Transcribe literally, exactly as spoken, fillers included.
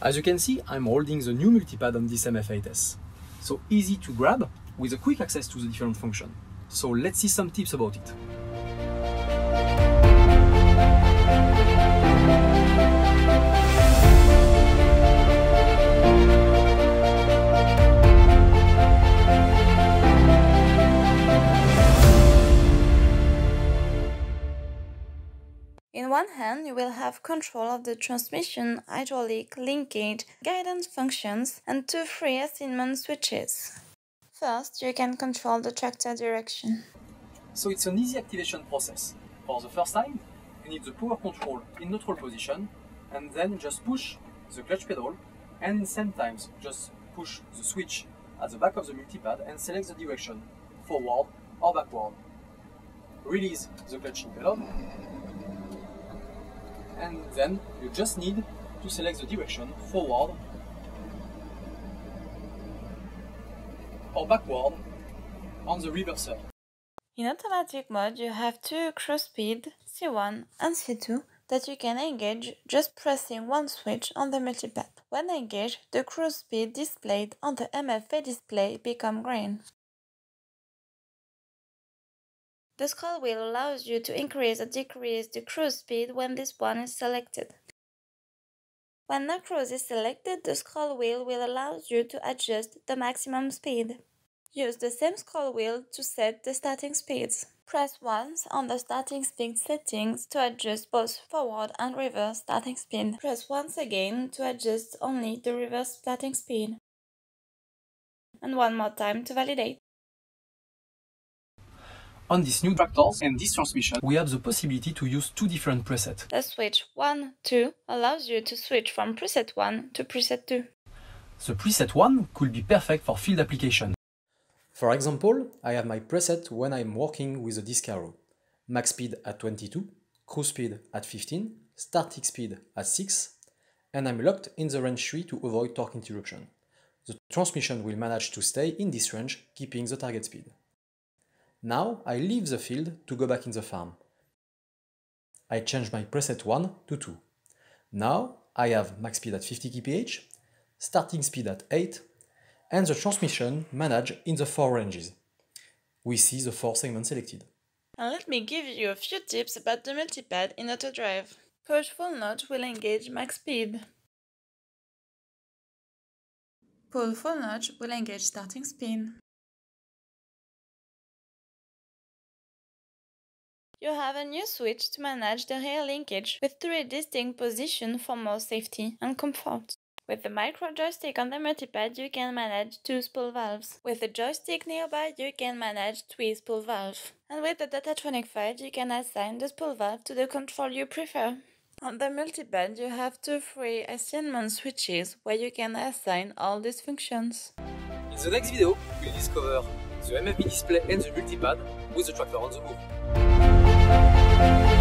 As you can see, I'm holding the new multipad on this M F eight S. So easy to grab, with a quick access to the different functions. So let's see some tips about it. In one hand, you will have control of the transmission, hydraulic, linkage, guidance functions, and two free assignment switches. First, you can control the tractor direction. So it's an easy activation process. For the first time, you need the power control in neutral position, and then just push the clutch pedal, and in the same time just push the switch at the back of the multipad and select the direction, forward or backward. Release the clutching pedal, and then you just need to select the direction, forward or backward on the reverser. In automatic mode, you have two cruise speed, C one and C two, that you can engage just pressing one switch on the multipad. When engaged, the cruise speed displayed on the M F eight display becomes green. The scroll wheel allows you to increase or decrease the cruise speed when this one is selected. When no cruise is selected, the scroll wheel will allow you to adjust the maximum speed. Use the same scroll wheel to set the starting speeds. Press once on the starting speed settings to adjust both forward and reverse starting speed. Press once again to adjust only the reverse starting speed. And one more time to validate. On these new tractors and this transmission, we have the possibility to use two different presets. The switch one two allows you to switch from preset one to preset two. The preset one could be perfect for field application. For example, I have my preset when I'm working with a disc arrow. Max speed at twenty-two, cruise speed at fifteen, starting speed at six, and I'm locked in the range three to avoid torque interruption. The transmission will manage to stay in this range, keeping the target speed. Now I leave the field to go back in the farm. I change my preset one to two. Now I have max speed at fifty kilometers per hour, starting speed at eight, and the transmission managed in the four ranges. We see the four segments selected. And let me give you a few tips about the multipad in auto drive. Push full notch will engage max speed. Pull full notch will engage starting speed. You have a new switch to manage the rear linkage with three distinct positions for more safety and comfort. With the micro joystick on the multipad, you can manage two spool valves. With the joystick nearby, you can manage three spool valves. And with the Datatronic five, you can assign the spool valve to the control you prefer. On the multipad, you have two free assignment switches where you can assign all these functions. In the next video, we'll discover the M F B display and the multipad with the tractor on the move.